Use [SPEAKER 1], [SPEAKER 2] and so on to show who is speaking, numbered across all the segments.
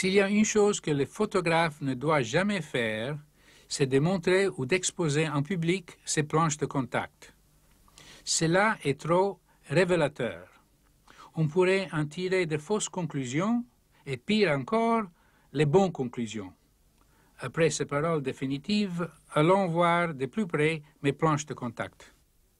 [SPEAKER 1] S'il y a une chose que le photographe ne doit jamais faire, c'est de montrer ou d'exposer en public ses planches de contact. Cela est trop révélateur. On pourrait en tirer de fausses conclusions et, pire encore, les bonnes conclusions. Après ces paroles définitives, allons voir de plus près mes planches de contact.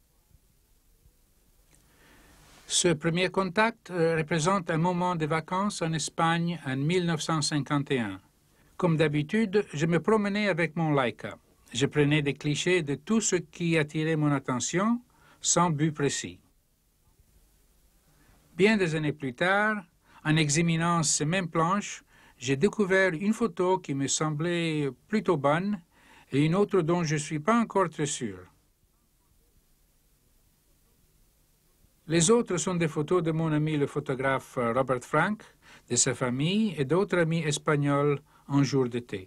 [SPEAKER 1] Ce premier contact représente un moment de vacances en Espagne en 1951. Comme d'habitude, je me promenais avec mon Leica. Je prenais des clichés de tout ce qui attirait mon attention, sans but précis. Bien des années plus tard, en examinant ces mêmes planches, j'ai découvert une photo qui me semblait plutôt bonne et une autre dont je ne suis pas encore très sûr. Les autres sont des photos de mon ami le photographe Robert Frank, de sa famille et d'autres amis espagnols en jour d'été.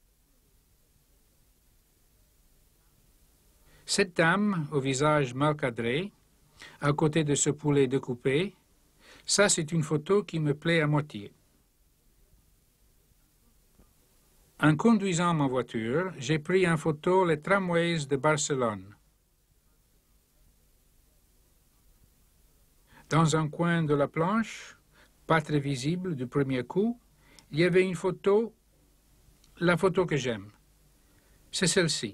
[SPEAKER 1] Cette dame, au visage mal cadré, à côté de ce poulet découpé, ça c'est une photo qui me plaît à moitié. En conduisant ma voiture, j'ai pris en photo les tramways de Barcelone. Dans un coin de la planche, pas très visible du premier coup, il y avait une photo, la photo que j'aime. C'est celle-ci.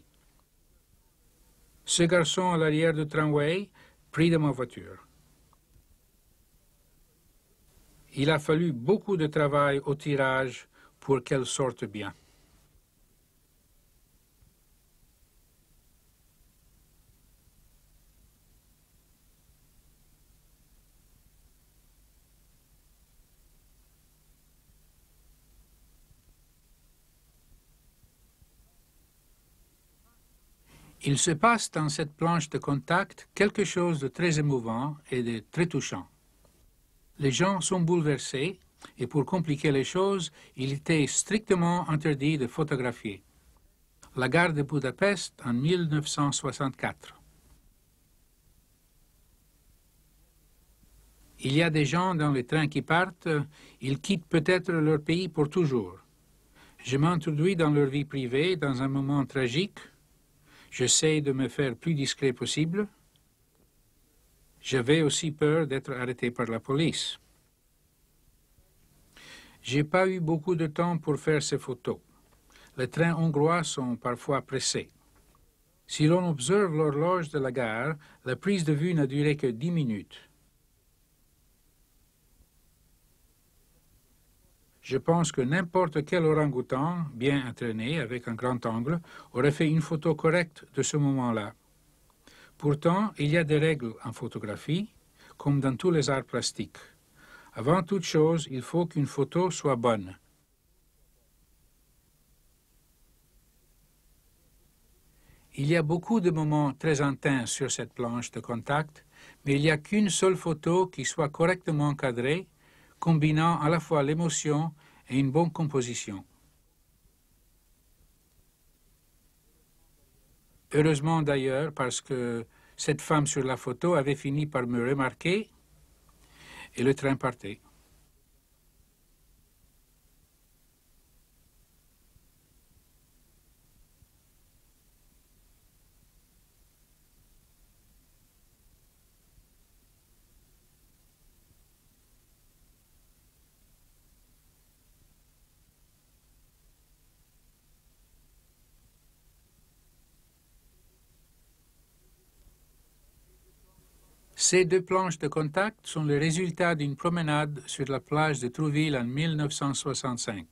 [SPEAKER 1] Ce garçon à l'arrière du tramway, pris de ma voiture. Il a fallu beaucoup de travail au tirage pour qu'elle sorte bien. Il se passe dans cette planche de contact quelque chose de très émouvant et de très touchant. Les gens sont bouleversés et pour compliquer les choses, il était strictement interdit de photographier. La gare de Budapest en 1964. Il y a des gens dans les trains qui partent, ils quittent peut-être leur pays pour toujours. Je m'introduis dans leur vie privée dans un moment tragique. J'essaie de me faire plus discret possible. J'avais aussi peur d'être arrêté par la police. J'ai pas eu beaucoup de temps pour faire ces photos. Les trains hongrois sont parfois pressés. Si l'on observe l'horloge de la gare, la prise de vue n'a duré que 10 minutes. Je pense que n'importe quel orang-outan, bien entraîné avec un grand angle, aurait fait une photo correcte de ce moment-là. Pourtant, il y a des règles en photographie, comme dans tous les arts plastiques. Avant toute chose, il faut qu'une photo soit bonne. Il y a beaucoup de moments très intenses sur cette planche de contact, mais il n'y a qu'une seule photo qui soit correctement cadrée, combinant à la fois l'émotion et une bonne composition. Heureusement d'ailleurs, parce que cette femme sur la photo avait fini par me remarquer et le train partait. Ces deux planches de contact sont le résultat d'une promenade sur la plage de Trouville en 1965.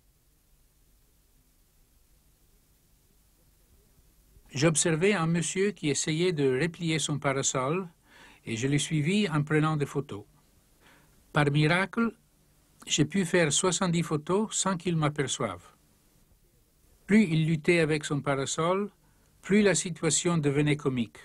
[SPEAKER 1] J'observais un monsieur qui essayait de replier son parasol et je l'ai suivi en prenant des photos. Par miracle, j'ai pu faire 70 photos sans qu'il m'aperçoive. Plus il luttait avec son parasol, plus la situation devenait comique.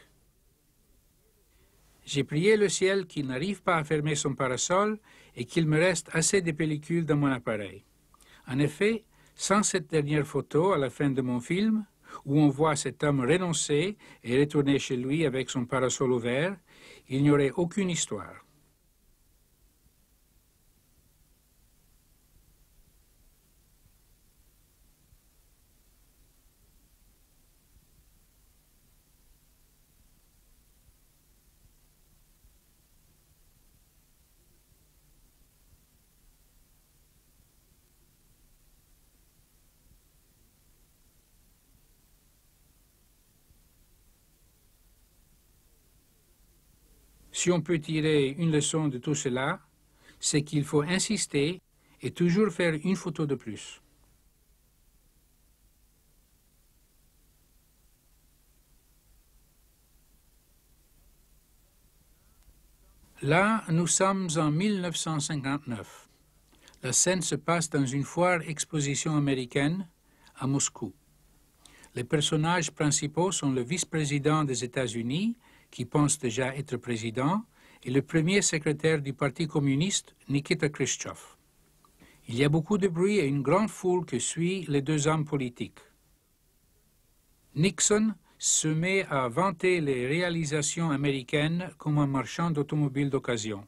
[SPEAKER 1] J'ai prié le ciel qu'il n'arrive pas à fermer son parasol et qu'il me reste assez de pellicules dans mon appareil. En effet, sans cette dernière photo à la fin de mon film, où on voit cet homme renoncer et retourner chez lui avec son parasol ouvert, il n'y aurait aucune histoire. Si on peut tirer une leçon de tout cela, c'est qu'il faut insister et toujours faire une photo de plus. Là, nous sommes en 1959. La scène se passe dans une foire-exposition américaine à Moscou. Les personnages principaux sont le vice-président des États-Unis, qui pense déjà être président, et le premier secrétaire du Parti communiste, Nikita Khrouchtchev. Il y a beaucoup de bruit et une grande foule qui suit les deux hommes politiques. Nixon se met à vanter les réalisations américaines comme un marchand d'automobiles d'occasion.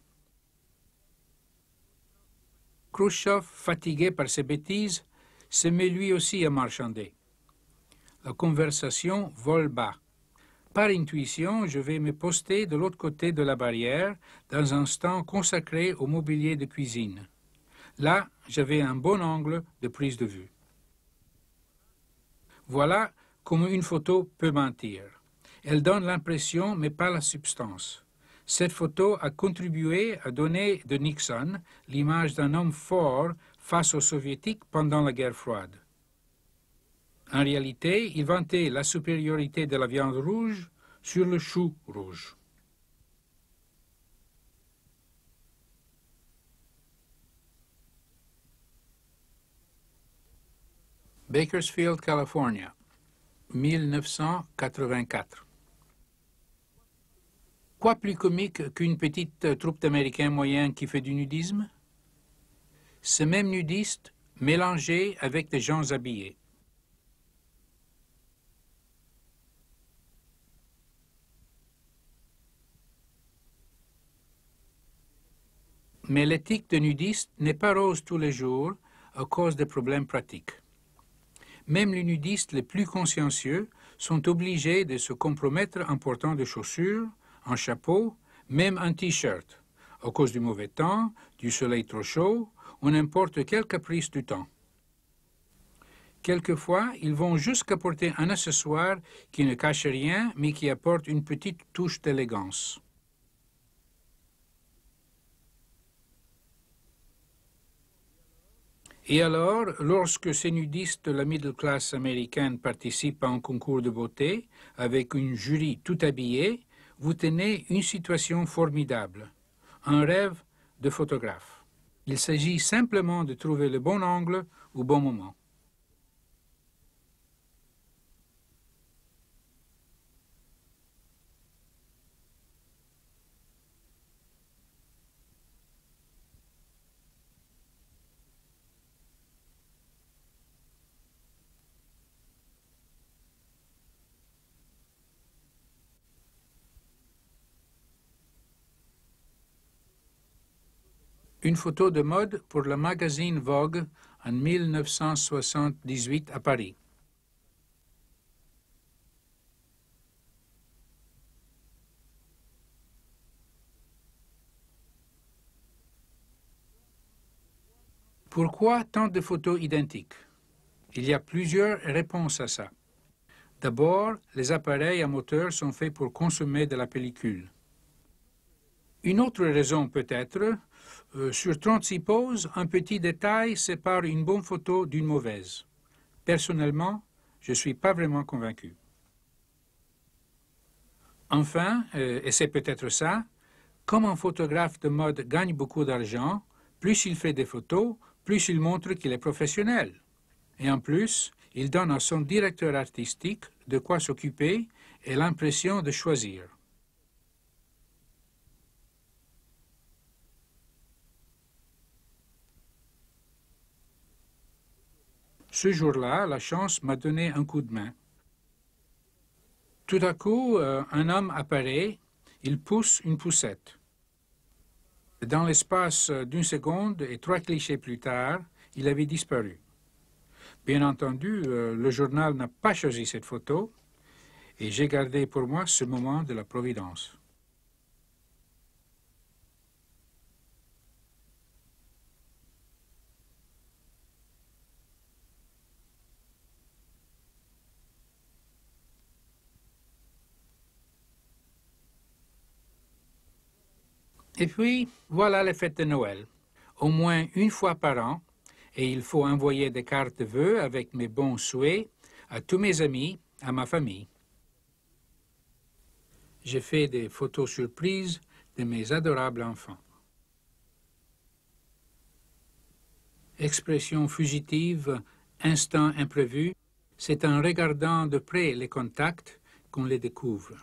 [SPEAKER 1] Khrouchtchev, fatigué par ses bêtises, se met lui aussi à marchander. La conversation vole bas. Par intuition, je vais me poster de l'autre côté de la barrière dans un stand consacré au mobilier de cuisine. Là, j'avais un bon angle de prise de vue. Voilà comment une photo peut mentir. Elle donne l'impression, mais pas la substance. Cette photo a contribué à donner de Nixon l'image d'un homme fort face aux Soviétiques pendant la guerre froide. En réalité, il vantait la supériorité de la viande rouge sur le chou rouge. Bakersfield, California, 1984. Quoi plus comique qu'une petite troupe d'Américains moyens qui fait du nudisme? Ces mêmes nudistes mélangés avec des gens habillés. Mais l'éthique de nudiste n'est pas rose tous les jours à cause des problèmes pratiques. Même les nudistes les plus consciencieux sont obligés de se compromettre en portant des chaussures, un chapeau, même un t-shirt, à cause du mauvais temps, du soleil trop chaud ou n'importe quel caprice du temps. Quelquefois, ils vont jusqu'à porter un accessoire qui ne cache rien, mais qui apporte une petite touche d'élégance. Et alors, lorsque ces nudistes de la middle class américaine participent à un concours de beauté, avec une jury tout habillée, vous tenez une situation formidable, un rêve de photographe. Il s'agit simplement de trouver le bon angle au bon moment. Une photo de mode pour le magazine Vogue en 1978 à Paris. Pourquoi tant de photos identiques? Il y a plusieurs réponses à ça. D'abord, les appareils à moteur sont faits pour consommer de la pellicule. Une autre raison peut-être, sur 36 poses, un petit détail sépare une bonne photo d'une mauvaise. Personnellement, je ne suis pas vraiment convaincu. Enfin, et c'est peut-être ça, comme un photographe de mode gagne beaucoup d'argent, plus il fait des photos, plus il montre qu'il est professionnel. Et en plus, il donne à son directeur artistique de quoi s'occuper et l'impression de choisir. Ce jour-là, la chance m'a donné un coup de main. Tout à coup, un homme apparaît, il pousse une poussette. Dans l'espace d'une seconde et 3 clichés plus tard, il avait disparu. Bien entendu, le journal n'a pas choisi cette photo et j'ai gardé pour moi ce moment de la providence. Et puis, voilà les fêtes de Noël. Au moins une fois par an, et il faut envoyer des cartes de vœux avec mes bons souhaits à tous mes amis, à ma famille. J'ai fait des photos surprises de mes adorables enfants. Expression fugitive, instant imprévu, c'est en regardant de près les contacts qu'on les découvre.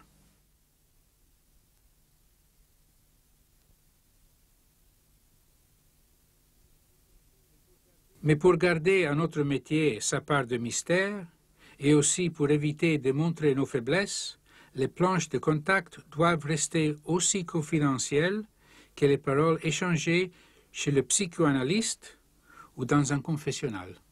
[SPEAKER 1] Mais pour garder à notre métier sa part de mystère, et aussi pour éviter de montrer nos faiblesses, les planches de contact doivent rester aussi confidentielles que les paroles échangées chez le psychanalyste ou dans un confessionnal.